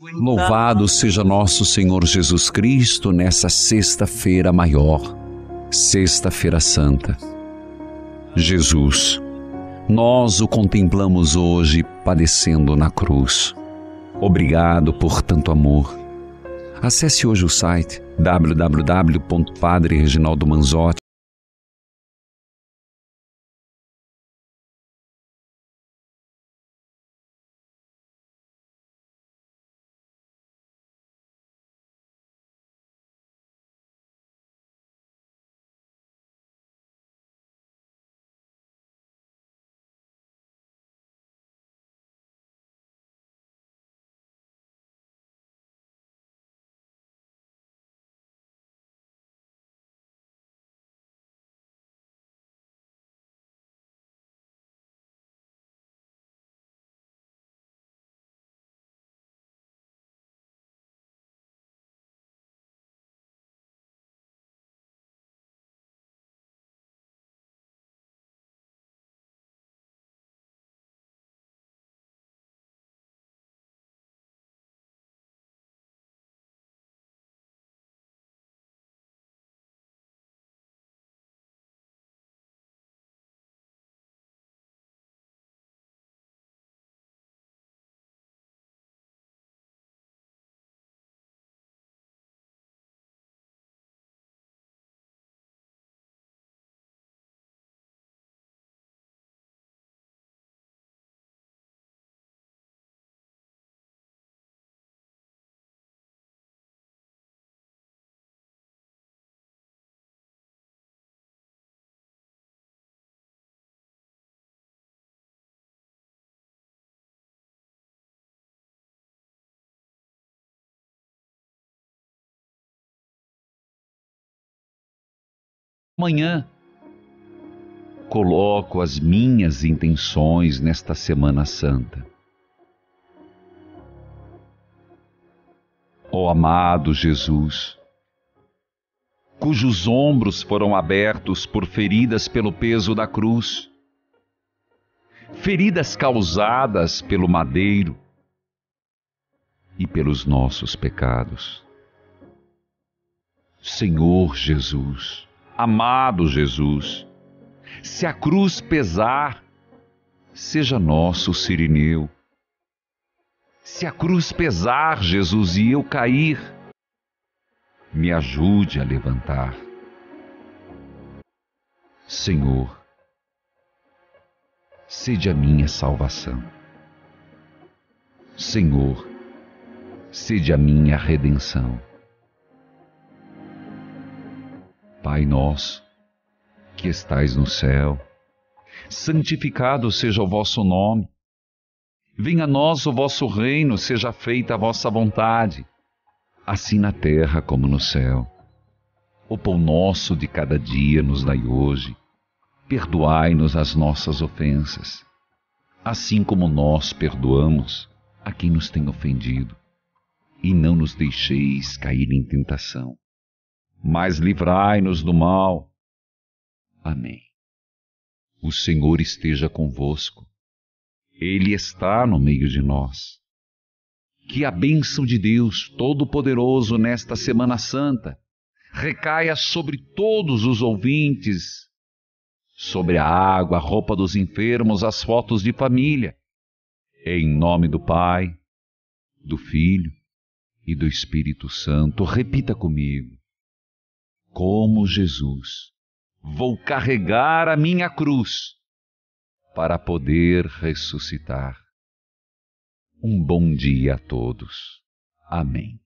Louvado seja nosso Senhor Jesus Cristo nessa sexta-feira maior, Sexta-feira Santa. Jesus, nós o contemplamos hoje padecendo na cruz. Obrigado por tanto amor. Acesse hoje o site www.padrereginaldomanzotti. Amanhã, coloco as minhas intenções nesta Semana Santa. Ó amado Jesus, cujos ombros foram abertos por feridas pelo peso da cruz, feridas causadas pelo madeiro e pelos nossos pecados. Senhor Jesus, amado Jesus, se a cruz pesar, seja nosso Cirineu. Se a cruz pesar, Jesus, e eu cair, me ajude a levantar. Senhor, sede a minha salvação. Senhor, sede a minha redenção. Pai nosso, que estais no céu, santificado seja o vosso nome. Venha a nós o vosso reino, seja feita a vossa vontade, assim na terra como no céu. O pão nosso de cada dia nos dai hoje. Perdoai-nos as nossas ofensas, assim como nós perdoamos a quem nos tem ofendido. E não nos deixeis cair em tentação, mas livrai-nos do mal. Amém. O Senhor esteja convosco. Ele está no meio de nós. Que a bênção de Deus Todo-Poderoso nesta Semana Santa recaia sobre todos os ouvintes, sobre a água, a roupa dos enfermos, as fotos de família. Em nome do Pai, do Filho e do Espírito Santo. Repita comigo. Como Jesus, vou carregar a minha cruz para poder ressuscitar. Um bom dia a todos. Amém.